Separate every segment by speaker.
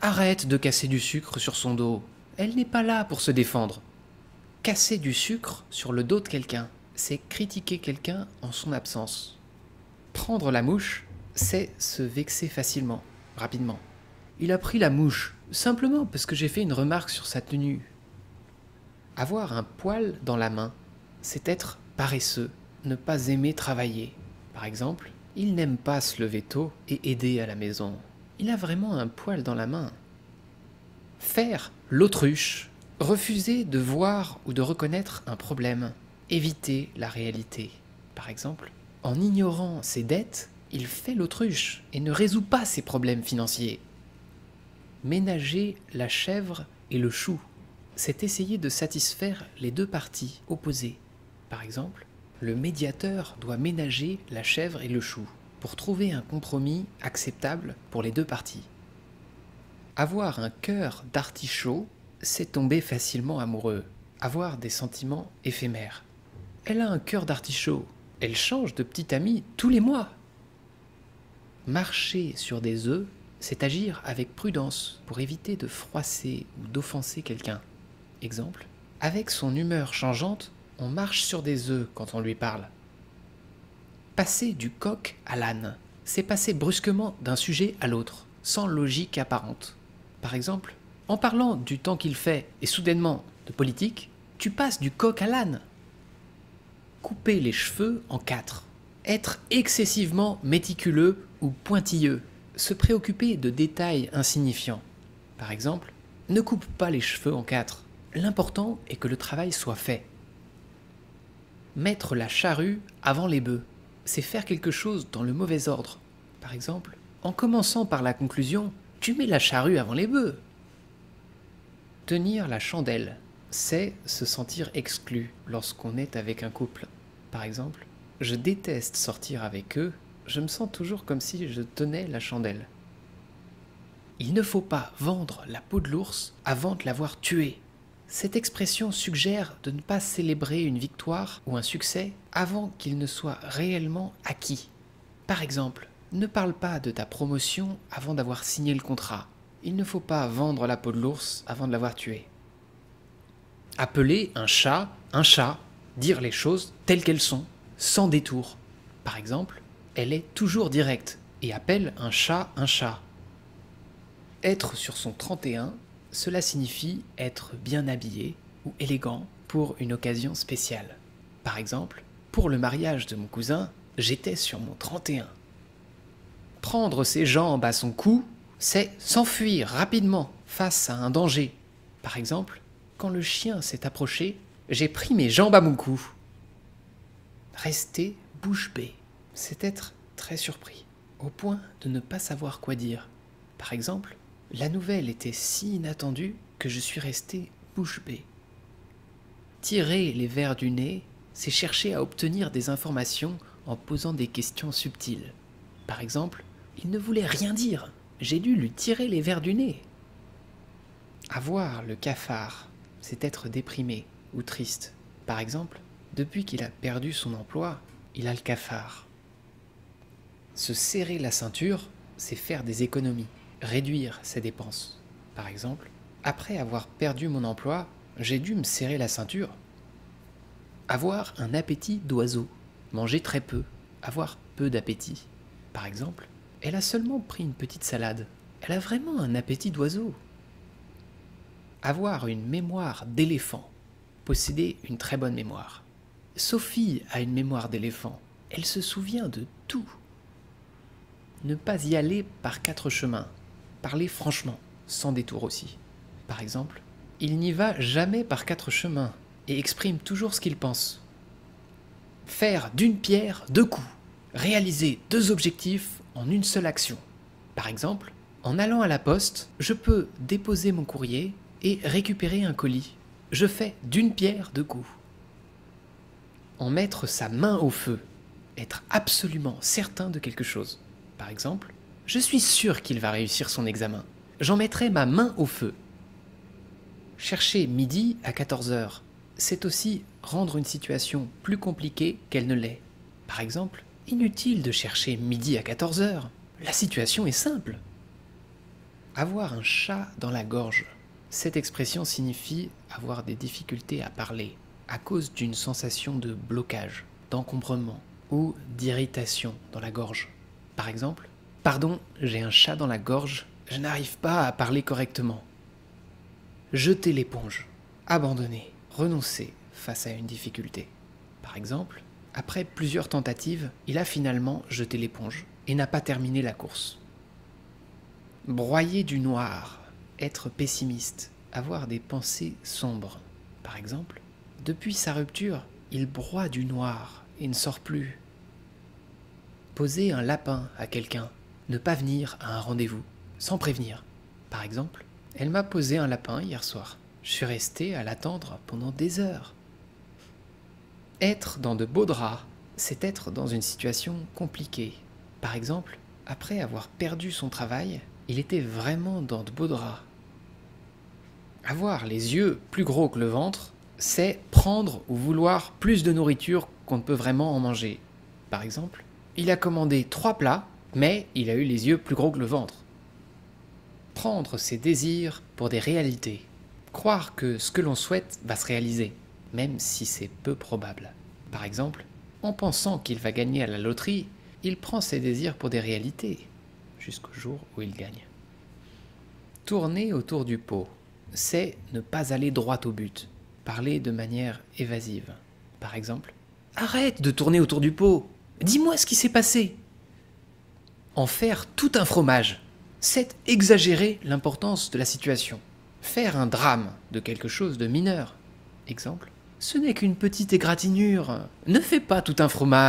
Speaker 1: Arrête de casser du sucre sur son dos. Elle n'est pas là pour se défendre. Casser du sucre sur le dos de quelqu'un, c'est critiquer quelqu'un en son absence. Prendre la mouche, c'est se vexer facilement, rapidement. Il a pris la mouche, simplement parce que j'ai fait une remarque sur sa tenue. Avoir un poil dans la main, c'est être paresseux, ne pas aimer travailler. Par exemple, il n'aime pas se lever tôt et aider à la maison. Il a vraiment un poil dans la main. Faire l'autruche, refuser de voir ou de reconnaître un problème, éviter la réalité. Par exemple, en ignorant ses dettes, il fait l'autruche et ne résout pas ses problèmes financiers. Ménager la chèvre et le chou, c'est essayer de satisfaire les deux parties opposées. Par exemple, le médiateur doit ménager la chèvre et le chou pour trouver un compromis acceptable pour les deux parties. Avoir un cœur d'artichaut, c'est tomber facilement amoureux, avoir des sentiments éphémères. Elle a un cœur d'artichaut, elle change de petit ami tous les mois. Marcher sur des œufs, c'est agir avec prudence pour éviter de froisser ou d'offenser quelqu'un. Exemple, avec son humeur changeante, on marche sur des œufs quand on lui parle. Passer du coq à l'âne, c'est passer brusquement d'un sujet à l'autre, sans logique apparente. Par exemple, en parlant du temps qu'il fait et soudainement de politique, tu passes du coq à l'âne. Couper les cheveux en quatre. Être excessivement méticuleux ou pointilleux. Se préoccuper de détails insignifiants. Par exemple, ne coupe pas les cheveux en quatre. L'important est que le travail soit fait. Mettre la charrue avant les bœufs, c'est faire quelque chose dans le mauvais ordre. Par exemple, en commençant par la conclusion, tu mets la charrue avant les bœufs. Tenir la chandelle, c'est se sentir exclu lorsqu'on est avec un couple. Par exemple, je déteste sortir avec eux, je me sens toujours comme si je tenais la chandelle. Il ne faut pas vendre la peau de l'ours avant de l'avoir tué. Cette expression suggère de ne pas célébrer une victoire ou un succès avant qu'il ne soit réellement acquis. Par exemple, ne parle pas de ta promotion avant d'avoir signé le contrat. Il ne faut pas vendre la peau de l'ours avant de l'avoir tué. Appeler un chat, dire les choses telles qu'elles sont, sans détour. Par exemple, elle est toujours directe et appelle un chat un chat. Être sur son 31, cela signifie être bien habillé ou élégant pour une occasion spéciale. Par exemple, pour le mariage de mon cousin, j'étais sur mon 31. Prendre ses jambes à son cou, c'est s'enfuir rapidement face à un danger. Par exemple, quand le chien s'est approché, j'ai pris mes jambes à mon cou. Rester bouche bée, c'est être très surpris, au point de ne pas savoir quoi dire. Par exemple, la nouvelle était si inattendue que je suis resté bouche bée. Tirer les vers du nez, c'est chercher à obtenir des informations en posant des questions subtiles. Par exemple, il ne voulait rien dire, j'ai dû lui tirer les vers du nez. Avoir le cafard, c'est être déprimé ou triste. Par exemple, depuis qu'il a perdu son emploi, il a le cafard. Se serrer la ceinture, c'est faire des économies, réduire ses dépenses. Par exemple, après avoir perdu mon emploi, j'ai dû me serrer la ceinture. Avoir un appétit d'oiseau, manger très peu, avoir peu d'appétit. Par exemple, elle a seulement pris une petite salade. Elle a vraiment un appétit d'oiseau. Avoir une mémoire d'éléphant, posséder une très bonne mémoire. Sophie a une mémoire d'éléphant. Elle se souvient de tout. Ne pas y aller par quatre chemins. Parler franchement, sans détour aussi. Par exemple, il n'y va jamais par quatre chemins et exprime toujours ce qu'il pense. Faire d'une pierre deux coups. Réaliser deux objectifs en une seule action. Par exemple, en allant à la poste, je peux déposer mon courrier et récupérer un colis. Je fais d'une pierre deux coups. En mettre sa main au feu. Être absolument certain de quelque chose. Par exemple, je suis sûr qu'il va réussir son examen. J'en mettrai ma main au feu. Chercher midi à 14h, c'est aussi rendre une situation plus compliquée qu'elle ne l'est. Par exemple, inutile de chercher midi à 14h. La situation est simple. Avoir un chat dans la gorge. Cette expression signifie avoir des difficultés à parler à cause d'une sensation de blocage, d'encombrement ou d'irritation dans la gorge. Par exemple, pardon, j'ai un chat dans la gorge, je n'arrive pas à parler correctement. Jeter l'éponge, abandonner, renoncer face à une difficulté. Par exemple, après plusieurs tentatives, il a finalement jeté l'éponge et n'a pas terminé la course. Broyer du noir, être pessimiste, avoir des pensées sombres. Par exemple, depuis sa rupture, il broie du noir et ne sort plus. Poser un lapin à quelqu'un, ne pas venir à un rendez-vous, sans prévenir. Par exemple, elle m'a posé un lapin hier soir. Je suis resté à l'attendre pendant des heures. Être dans de beaux draps, c'est être dans une situation compliquée. Par exemple, après avoir perdu son travail, il était vraiment dans de beaux draps. Avoir les yeux plus gros que le ventre, c'est prendre ou vouloir plus de nourriture qu'on ne peut vraiment en manger. Par exemple, il a commandé 3 plats, mais il a eu les yeux plus gros que le ventre. Prendre ses désirs pour des réalités. Croire que ce que l'on souhaite va se réaliser, même si c'est peu probable. Par exemple, en pensant qu'il va gagner à la loterie, il prend ses désirs pour des réalités, jusqu'au jour où il gagne. Tourner autour du pot, c'est ne pas aller droit au but, parler de manière évasive. Par exemple, « Arrête de tourner autour du pot, dis-moi ce qui s'est passé !» En faire tout un fromage, c'est exagérer l'importance de la situation. Faire un drame de quelque chose de mineur. Exemple, « Ce n'est qu'une petite égratignure, ne fais pas tout un fromage !»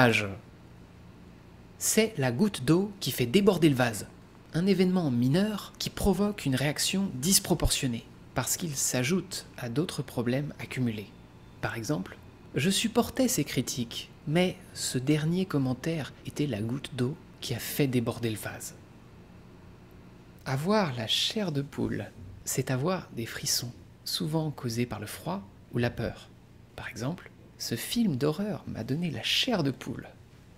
Speaker 1: C'est la goutte d'eau qui fait déborder le vase. Un événement mineur qui provoque une réaction disproportionnée, parce qu'il s'ajoute à d'autres problèmes accumulés. Par exemple, je supportais ces critiques, mais ce dernier commentaire était la goutte d'eau qui a fait déborder le vase. Avoir la chair de poule, c'est avoir des frissons, souvent causés par le froid ou la peur. Par exemple, ce film d'horreur m'a donné la chair de poule.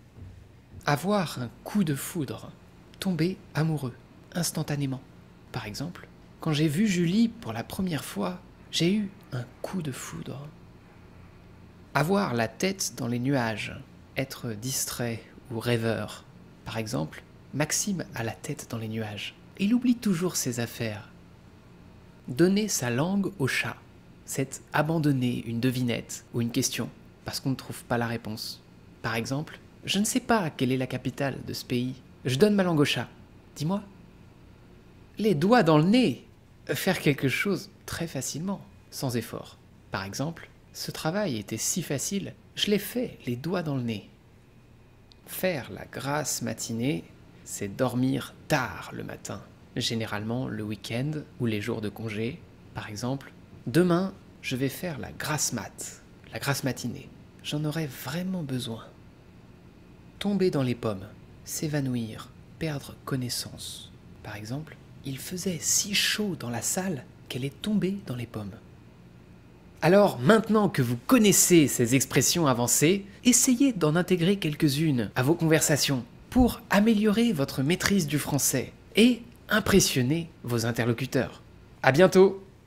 Speaker 1: Avoir un coup de foudre, tomber amoureux, instantanément. Par exemple, quand j'ai vu Julie pour la première fois, j'ai eu un coup de foudre. Avoir la tête dans les nuages, être distrait ou rêveur. Par exemple, Maxime a la tête dans les nuages. Il oublie toujours ses affaires. Donner sa langue au chat, c'est abandonner une devinette ou une question parce qu'on ne trouve pas la réponse. Par exemple, je ne sais pas quelle est la capitale de ce pays. Je donne ma langue au chat. Dis-moi. Les doigts dans le nez. Faire quelque chose très facilement, sans effort. Par exemple, ce travail était si facile, je l'ai fait les doigts dans le nez. Faire la grasse matinée, c'est dormir tard le matin. Généralement le week-end ou les jours de congé. Par exemple, demain, je vais faire la grasse mat, la grasse matinée. J'en aurai vraiment besoin. Tomber dans les pommes, s'évanouir, perdre connaissance. Par exemple, il faisait si chaud dans la salle qu'elle est tombée dans les pommes. Alors, maintenant que vous connaissez ces expressions avancées, essayez d'en intégrer quelques-unes à vos conversations pour améliorer votre maîtrise du français et impressionner vos interlocuteurs. À bientôt!